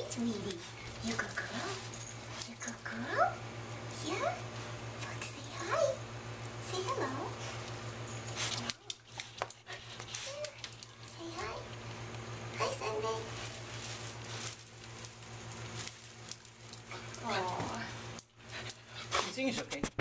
sweetie. You good girl? You good girl? Yeah? Look, say hi. Say hello. Say hi. Hi, Sunday. Aww. 你进去可以。